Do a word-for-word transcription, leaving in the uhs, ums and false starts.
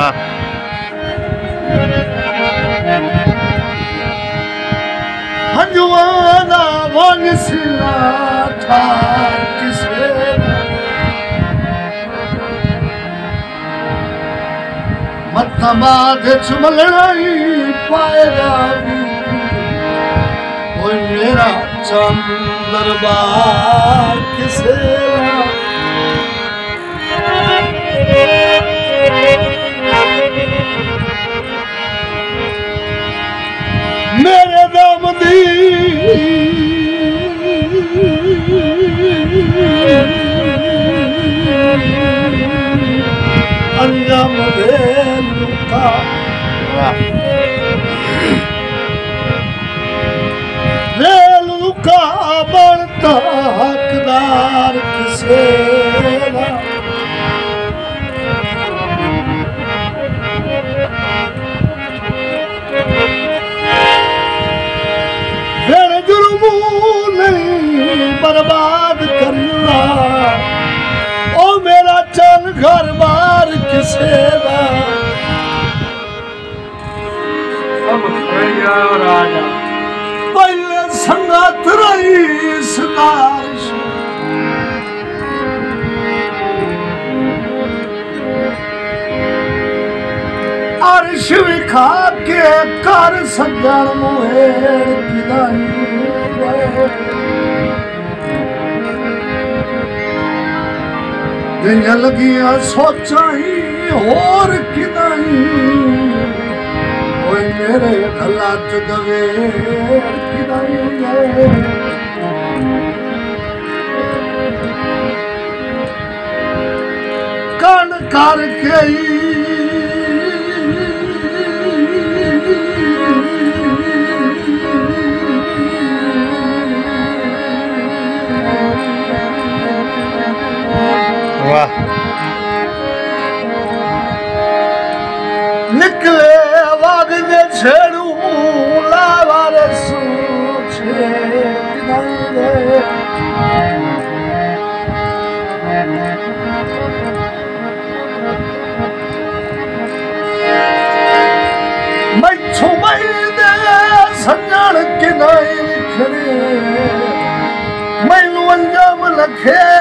हंजुआना one सिला ठार किसे मत्था माथे चुमलनाई पाएगा वो मेरा चंद दरबार किसे मेरे दम दी अंजाम वेलुका वेलुका बनता हकदार किसे बर्बाद करना ओ मेरा चल घर बार किसे पहले संगत रही सितारिश अर्श विखा के कर सजन मुहेर किदाई जियां लगियां सोचा ही होर किदाई ओए मेरे गला च गवेर किदाई कन करके निकले वाग दे छेड़ू लावारे सूछे मैथू मई दे सजन किनाई लिखड़े मैनू अंजाम लखे